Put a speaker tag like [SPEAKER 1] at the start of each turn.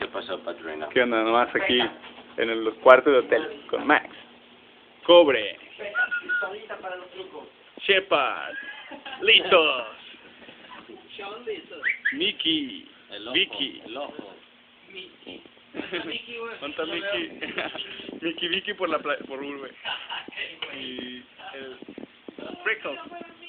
[SPEAKER 1] ¿Qué pasó, Patrona?
[SPEAKER 2] ¿Qué onda? Nomás aquí en los cuartos de hotel con Max, Cobre, Shepard, listos, Mickey,
[SPEAKER 1] El ojo,
[SPEAKER 2] Vicky.
[SPEAKER 1] el ojo.
[SPEAKER 2] ¿Dónde está Mickey? Vicky por Urbe. Y el Freckles.